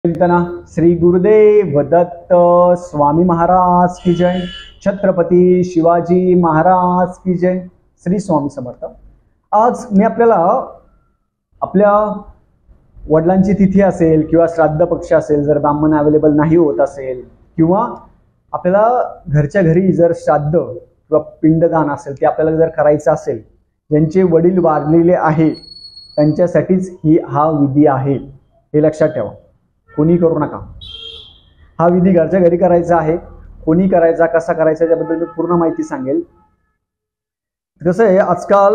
चिंतना श्री गुरुदेव दत्त स्वामी महाराज की जय, छत्रपती शिवाजी महाराज की जय, श्री स्वामी समर्थ। आज मी आपल्याला आपल्या वडिलांची तिथी असेल किंवा श्राद्ध पक्ष असेल, जर ब्राह्मण अवेलेबल नाही होत असेल, किंवा आपल्याला घरच्या घरी जर श्राद्ध किंवा पिंडदान असेल ते आपल्याला जर करायचं असेल, ज्यांचे वडील वारलेले आहे त्यांच्यासाठीच हा विधी आहे, हे लक्षात ठेवा। कोणी करू नका। हा विधी घरच्या घरी करायचा आहे। कोणी करायचा, कसा करायचा याबद्दल मी पूर्ण माहिती सांगेल। कसं आहे, आजकाल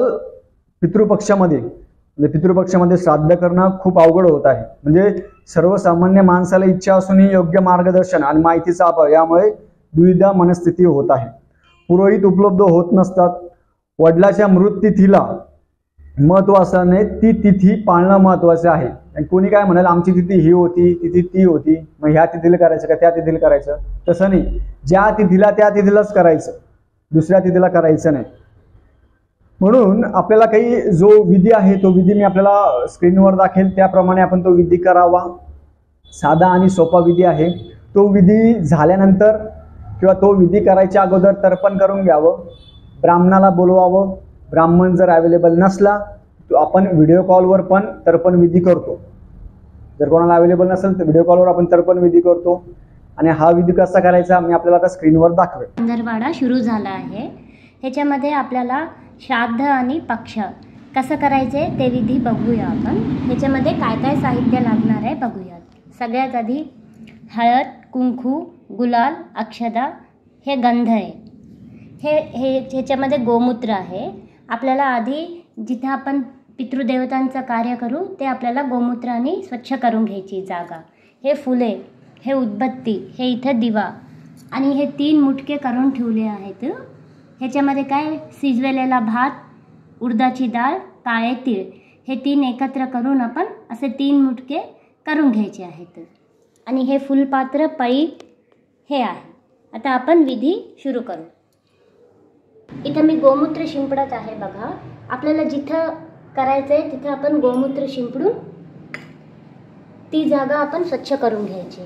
पितृपक्षामध्ये श्राद्ध करणं खूप अवघड होत आहे। म्हणजे सर्वसामान्य माणसाला इच्छा असूनही योग्य मार्गदर्शन आणि माहितीचा अभाव यामुळे द्विधा मनस्थिती होत आहे। पुरोहित उपलब्ध होत नसतात। वडिलाच्या मृत्युतिथीला महत्व असल्याने ती तिथी पाळणं महत्वाचं आहे। आणि कोणी काय म्हणाल आमची तिथी ही होती, तिथी ती होती, मग ह्या तिथीला करायचं का त्या तिथीला करायचं? तसं नाही, ज्या तिथीला त्या तिथीलाच करायचं, दुसऱ्या तिथीला करायचं नाही। म्हणून आपल्याला काही जो विधी आहे तो विधी मी आपल्याला स्क्रीनवर दाखवेल, त्याप्रमाणे आपण तो विधी करावा। साधा आणि सोपा विधी आहे। तो विधी झाल्यानंतर किंवा तो विधी करायच्या अगोदर तर्पण करून घ्यावं, ब्राह्मणाला बोलवावं। ब्राह्मण जर अवेलेबल नसला तो आपण व्हिडिओ कॉलवर पण तर्पण विधी करतो। जर कोणाला अवेलेबल नसेल तर व्हिडिओ कॉलवर आपण तर्पण विधी करतो। आणि हा विधी कसा करायचा मी आपल्याला आता स्क्रीनवर दाखवेल। पंधरवाडा सुरू झाला आहे। ह्याच्यामध्ये आपल्याला श्राद्ध आणि पक्ष कसं करायचे ते विधी बघूया आपण। ह्याच्यामध्ये काय काय साहित्य लागणार आहे बघूया। सगळ्यात आधी हळद, कुंकू, गुलाल, अक्षदा, हे गंध आहे। ह्याच्यामध्ये गोमूत्र आहे। आपल्याला आधी जिथे आपण पितृदेवतांचं कार्य करू ते आपल्याला गोमूत्राने स्वच्छ करून घ्यायची जागा। हे फुले, हे उदबत्ती, हे इथे दिवा आणि हे 3 मुटके करून ठेवले आहेत। ह्याच्यामध्ये काय शिजवलेला भात, उडदाची डाळ, काळे तीळ, हे 3 एकत्र करून आपण असे 3 मुटके करून घ्यायचे आहेत। आणि हे फुलपात्र, पळी हे आहे। आता आपण विधी सुरू करू। इथं मी गोमूत्र शिंपडत आहे बघा। आपल्याला जिथं करायचंय तिथं आपण गोमूत्र शिंपडून ती जागा आपण स्वच्छ करून घ्यायची।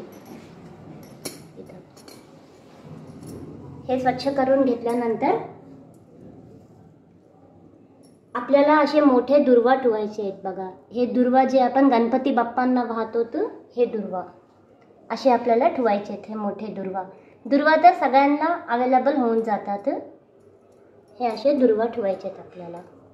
हे स्वच्छ करून घेतल्यानंतर आपल्याला असे मोठे दुर्वा ठेवायचे आहेत बघा। हे दुर्वा जे आपण गणपती बाप्पांना वाहतो हे दुर्वा असे आपल्याला ठेवायचे आहेत। हे मोठे दुर्वा तर सगळ्यांना अवेलेबल होऊन जातात। हे असे दुर्वा ठेवायचे आहेत आपल्याला।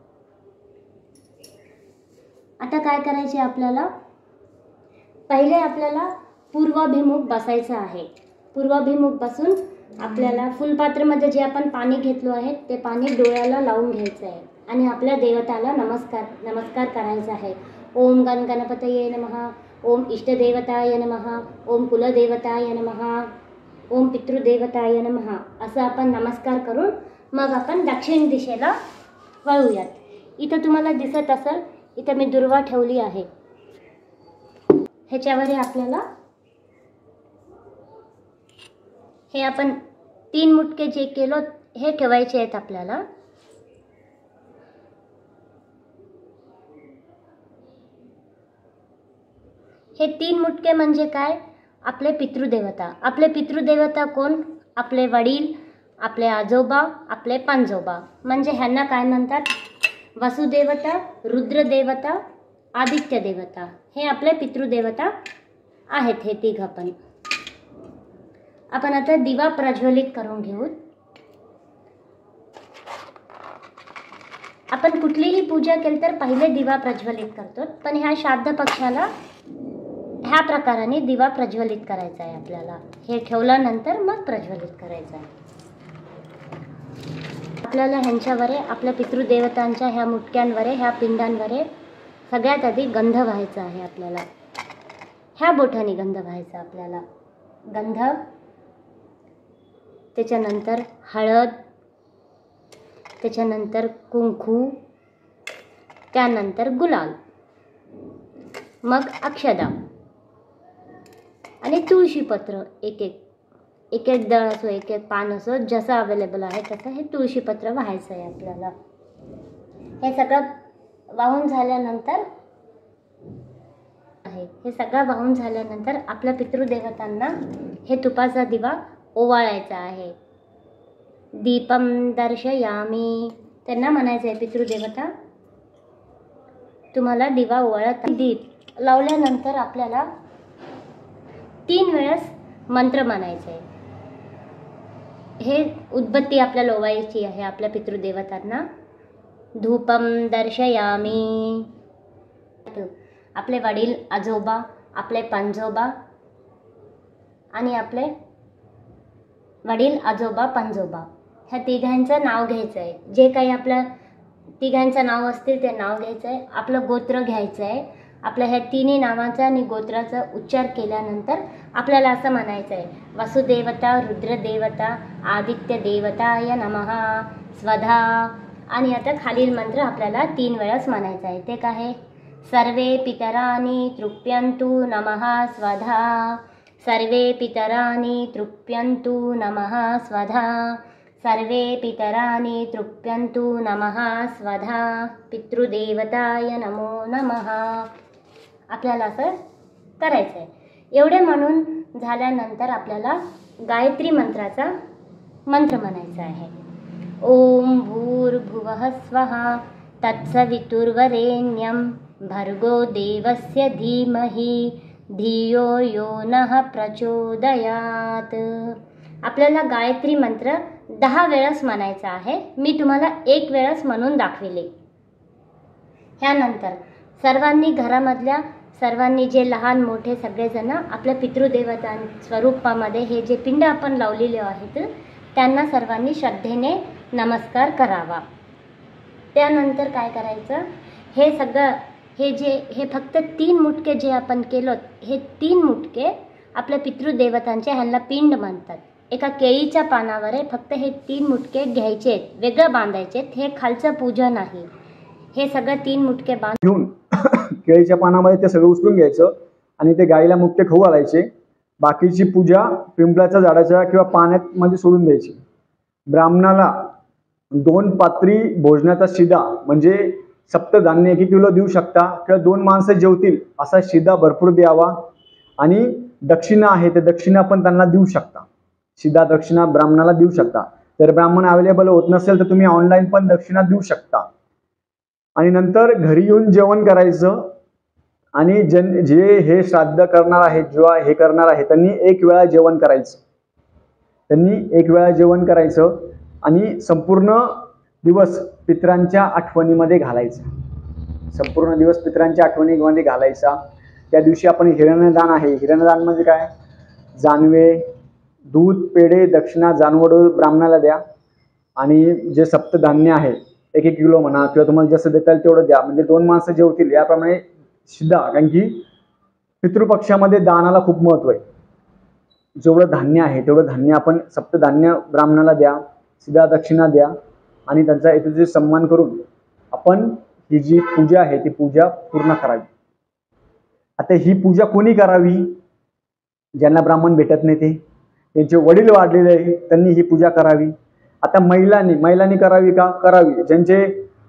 आता काय करायचे आपल्याला, पहिले आपल्याला पूर्वाभिमुख बसायचं आहे। पूर्वाभिमुख बसून आपल्याला फुलपात्रामध्ये जे आपण पाणी घेतलो आहे ते पाणी डोळ्याला लावून घ्यायचं आहे आणि आपल्या देवताला नमस्कार करायचा आहे। ओम गणपतये नमः, ओम इष्टदेवताय नमः, ओम कुलदेवताय नमः, ओम पितृदेवताय नमः, असं आपण नमस्कार करून मग आपण दक्षिण दिशेला वळूयात। इथं तुम्हाला दिसत असेल, इथं मी दुर्वा ठेवली आहे। ह्याच्यावर आपल्याला हे आपण 3 मुटके जे केलो हे ठेवायचे आहेत आपल्याला। हे 3 मुटके म्हणजे काय, आपले पितृदेवता। आपले पितृदेवता कोण? आपले वडील, आपले आजोबा, आपले पणजोबा। म्हणजे ह्यांना काय म्हणतात, वसुदेवता, रुद्रदेवता, आदित्य देवता, हे आपले पितृदेवता आहेत। हे 3 पण आपण आता दिवा प्रज्वलित करून घेऊ। आपण कुठलीही पूजा केली तर पहिले दिवा प्रज्वलित करतो, पण ह्या श्राद्ध पक्षाला ह्या प्रकाराने दिवा प्रज्वलित करायचा आहे आपल्याला। हे ठेवल्यानंतर मग प्रज्वलित करायचं आहे आपल्याला। ह्यांच्यावर, आपल्या पितृदेवतांच्या ह्या मुटक्यांवर, ह्या पिंडांवर सगळ्यात आधी गंध व्हायचा आहे आपल्याला। ह्या बोटाने गंध व्हायचा आपल्याला। गंध, त्याच्यानंतर हळद, त्याच्यानंतर कुंकू, त्यानंतर गुलाल, मग अक्षदा आणि तुळशीपत्र। एक दळ असो, एक पान असो, जसं अवेलेबल आहे तसं हे तुळशीपत्र व्हायचं आहे आपल्याला। हे सगळं वाहून झाल्यानंतर आहे हे सगळं वाहून झाल्यानंतर आपल्या पितृदेवतांना हे तुपाचा दिवा ओवाळायचा आहे. दीपम दर्शयामी, त्यांना म्हणायचं आहे पितृदेवता तुम्हाला दिवा ओवाळत. दीप लावल्यानंतर आपल्याला 3 वेळेस मंत्र म्हणायचं आहे. हे उदबत्ती आपल्याला ओवाळायची आहे आपल्या पितृदेवतांना. धूपम दर्शयामी, आपले वडील आजोबा, आपले पंजोबा आणि आपले वडील आजोबा पंजोबा ह्या तिघांचं नाव घ्यायचं आहे. जे काही आपल्या तिघांचं नाव असतील ते नाव घ्यायचं आहे. आपलं गोत्र घ्यायचं आहे. आपल्या ह्या तिन्ही नावाचा आणि गोत्राचा उच्चार केल्यानंतर आपल्याला असं म्हणायचं आहे वसुदेवता, रुद्रदेवता, आदित्य देवताय नमः स्वधा. आणि आता खालील मंत्र आपल्याला 3 वेळास म्हणायचा आहे. ते काय? सर्वे पितरानी तृप्यंतु नमः स्वधा, सर्वे पितरानी तृप्यंतु नमः स्वधा, सर्वे पितरानी तृप्यंतु नमः स्वधा, पितृदेवताय नमो नमः. आपल्याला असं करायचं आहे. एवढे म्हणून झाल्यानंतर आपल्याला गायत्री मंत्राचा मंत्र म्हणायचा आहे. ओम भूर्भुवः स्वः तत्सवितुर्वरेण्यं भर्गो देवस्य धीमहि धियो यो नः प्रचोदयात. आपल्याला गायत्री मंत्र 10 वेळास म्हणायचा आहे. मी तुम्हाला 1 वेळास म्हणून दाखविले. ह्यानंतर सर्वांनी जे लहान मोठे सगळेजण आपल्या पितृदेवता स्वरूपामध्ये हे जे पिंड आपण लावलेले आहेत त्यांना सर्वांनी श्रद्धेने नमस्कार करावा. त्यानंतर काय करायचं, हे सगळं हे फक्त 3 मुटके जे आपण केलं हे 3 मुटके आपल्या पितृदेवतांचे ह्यांना पिंड म्हणतात. एका केळीच्या पानावर फक्त हे 3 मुटके घ्यायचे आहेत, वेगळं बांधायचे आहेत. हे खालचं पूजन आहे. हे सगळं 3 मुटके घेऊन केळीच्या पानामध्ये ते सगळं उचलून घ्यायचं आणि ते गाईला मुक्ते खाऊ घालायचे. बाकीची पूजा पिंपळाच्या झाडाच्या किंवा पाण्यामध्ये सोडून द्यायची. ब्राह्मणाला 2 पात्री भोजनाचा शिदा म्हणजे सप्तधान्य 1 किलो देऊ शकता किंवा 2 माणसं जेवतील असा शिदा भरपूर द्यावा. आणि दक्षिणा आहे ते दक्षिणा पण त्यांना देऊ शकता. शिदा दक्षिणा ब्राह्मणाला देऊ शकता. जर ब्राह्मण अवेलेबल होत नसेल तर तुम्ही ऑनलाईन पण दक्षिणा देऊ शकता. आणि नंतर घरी येऊन जेवण करायचं. आणि जे हे श्राद्ध करणार आहेत जेव्हा हे करणार आहे त्यांनी 1 वेळा जेवण करायचं. आणि संपूर्ण दिवस पितरांच्या आठवणीमध्ये घालायचा. त्या दिवशी आपण हिरण्यदान आहे. हिरण्यदान म्हणजे काय? जानवे, दूध, पेढे, दक्षिणा, जानवड ब्राह्मणाला द्या. आणि जे सप्तधान्य आहे 1 किलो म्हणा किंवा तुम्हाला जसं देता येईल तेवढं द्या. म्हणजे 2 माणसं जेवतील याप्रमाणे शिदा. कारण की पितृपक्षामध्ये दानाला खूप महत्त्व आहे. जेवढं धान्य आहे तेवढं धान्य आपण सप्तधान्य ब्राह्मणाला द्या, शिदा दक्षिणा द्या. आणि त्यांचा इथे सन्मान करून आपण ही जी पूजा आहे ती पूजा पूर्ण करावी. आता ही पूजा कोणी करावी? ज्यांना ब्राह्मण भेटत नाही त्यांचे वडील वाढलेले आहे त्यांनी ही पूजा करावी. आता महिलांनी करावी का? करावी. ज्यांचे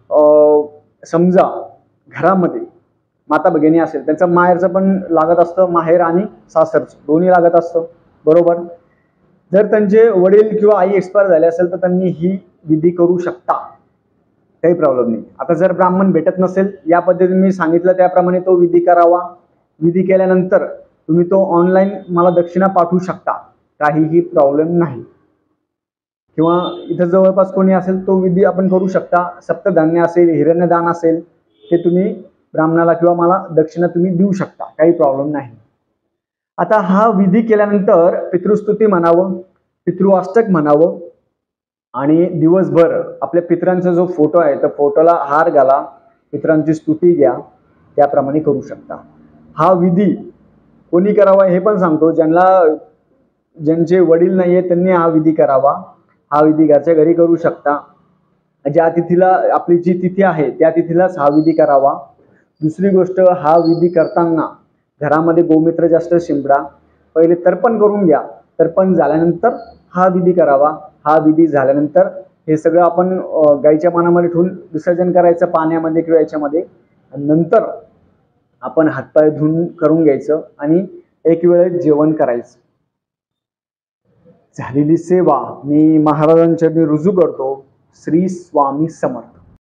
समजा घरामध्ये माता भगिनी असेल त्यांचं माहेरचं पण लागत असतं, माहेर आणि सासरचं दोन्ही लागत असतं, बरोबर. जर त्यांचे वडील किंवा आई एक्सपायर झाले असेल तर त्यांनी ही विधी करू शकता, काही प्रॉब्लेम नाही. आता जर ब्राह्मण भेटत नसेल या पद्धतीने मी सांगितलं त्याप्रमाणे तो विधी करावा. विधी केल्यानंतर तुम्ही तो ऑनलाईन मला दक्षिणा पाठवू शकता, काहीही प्रॉब्लेम नाही. किंवा इथं जवळपास कोणी असेल तो विधी आपण करू शकता. सप्तधान्य असेल, हिरण्यदान असेल ते तुम्ही ब्राह्मणाला किंवा मला दक्षिणा तुम्ही देऊ शकता, काही प्रॉब्लेम नाही. आता हा विधी केल्यानंतर पितृस्तुती म्हणावं, पितृअष्टक म्हणावं. आणि दिवसभर आपल्या पितरांचा जो फोटो आहे त्या फोटोला हार घाला, पितरांची स्तुती घ्या, त्याप्रमाणे करू शकता. हा विधी कोणी करावा हे पण सांगतो. ज्यांचे वडील नाही आहेत त्यांनी हा विधी करावा. हा विधी घरच्या घरी करू शकता. ज्या तिथीला आपली जी तिथी आहे त्या तिथीलाच हा विधी करावा. दुसरी गोष्ट, हा विधी करताना घरामध्ये गोमूत्र जास्त शिंपडा. पहिले तर्पण करून घ्या, तर्पण झाल्यानंतर हा विधी करावा. हा विधी झाल्यानंतर हे सगळं आपण गाईच्या पानामध्ये ठेवून विसर्जन करायचं पाण्यामध्ये किंवा याच्यामध्ये. नंतर आपण हातपाय धुवून करून घ्यायचं आणि एक वेळेस जेवण करायचं. झालेली सेवा मी महाराजांच्या रुजू करतो. श्री स्वामी समर्थ.